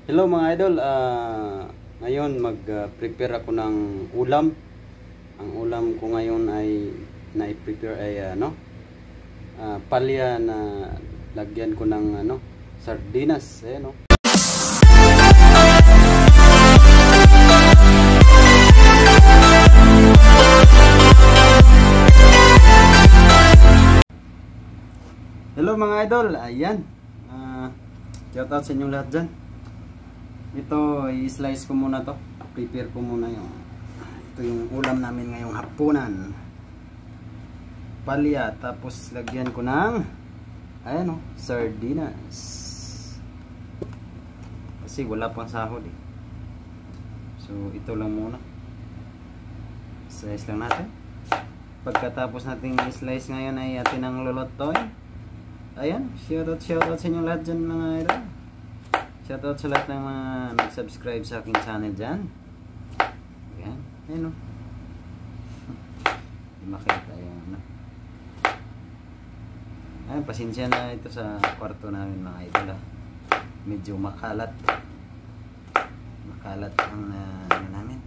Hello mga idol, ngayon mag-prepare ako ng ulam. Ang ulam ko ngayon ay na-prepare ay palya na lagyan ko ng sardinas, ayan. Hello mga idol, ayan. Shout out sa inyong lahat dyan. Ito, i-slice ko muna to. Prepare ko muna ito yung ulam namin ngayong hapunan. Palya, tapos lagyan ko ng sardinas. Kasi wala pang sahod eh. So, ito lang muna. Slice lang natin. Pagkatapos natin i-slice ngayon ay atin ang lulutoy. Ayan, shout out sa inyong lahat dyan mga idol. Shoutout sa lahat ng mga nag-subscribe sa aking channel dyan. Ayan. Ayan o. Hindi makita yung Ayan, pasensya na ito sa kwarto namin mga idol ha. Medyo makalat. Makalat ang namin.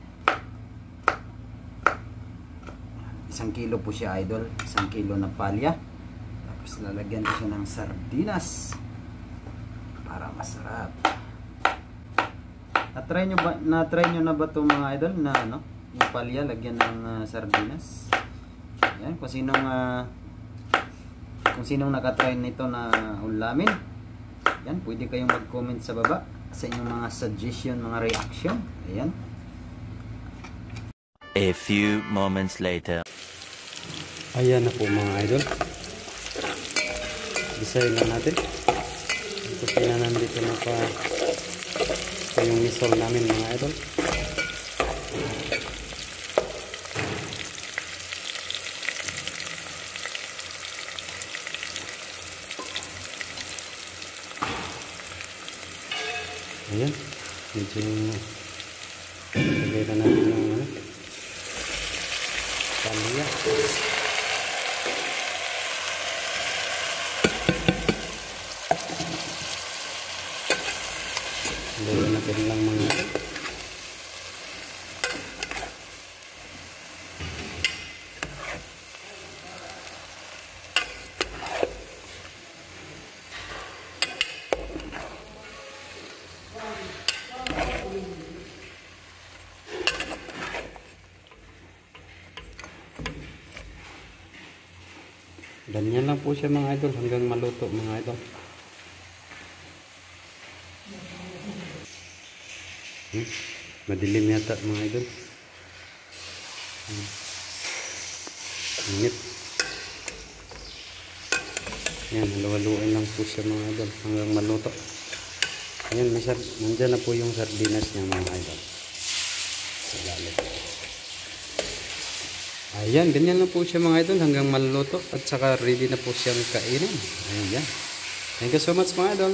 1 kilo po siya idol. 1 kilo na palya. Tapos lalagyan ko siya ng sardinas. Para masarap. Na-try nyo na ba ito mga idol na yung palya lagyan ng sardinas? Ayan, kung sinong nakatry nito na ulamin, yan, pwede kayong mag-comment sa baba sa inyong mga suggestion, mga reaction. Ayan. A few moments later. Ayan na po mga idol. Isayin lang natin. Kasi na nandito na pa yung misol namin mga idol. Ayan. Medyo lagay na natin yung palya. Lagyan natin lang mga ganyan lang po siya mga idol hanggang maluto mga idol. Madilim yata mga idol. Init. Yan, halu-haluin lang po siya mga idol hanggang maluto. Ayan, nandyan na po yung sardinas niya mga idol. Sa lalit. Ayan, ganyan lang po siya mga idol hanggang maluto at saka ready na po siyang kainin. Ayan. Thank you so much mga idol.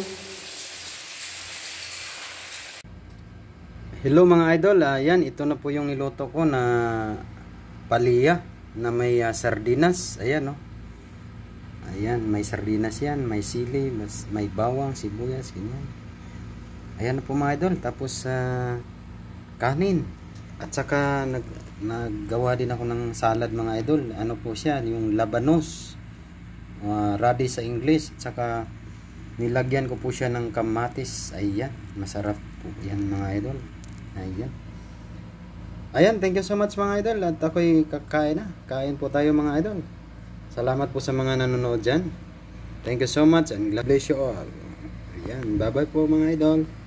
Hello mga idol, ayan, ito na po yung niluto ko na palya na may sardinas. Ayan ayan, may sardinas yan, may sili, may bawang, sibuyas, ganyan. Ayan na po mga idol, tapos kanin. At saka naggawa din ako ng salad mga idol. Ano po siya, yung labanos, radish sa English. At saka nilagyan ko po siya ng kamatis. Ayan, masarap po yan mga idol. Ayan, thank you so much mga idol. At ako'y kakain na. Kain po tayo mga idol. Salamat po sa mga nanonood dyan. Thank you so much and God bless you all. Ayan, bye bye po mga idol.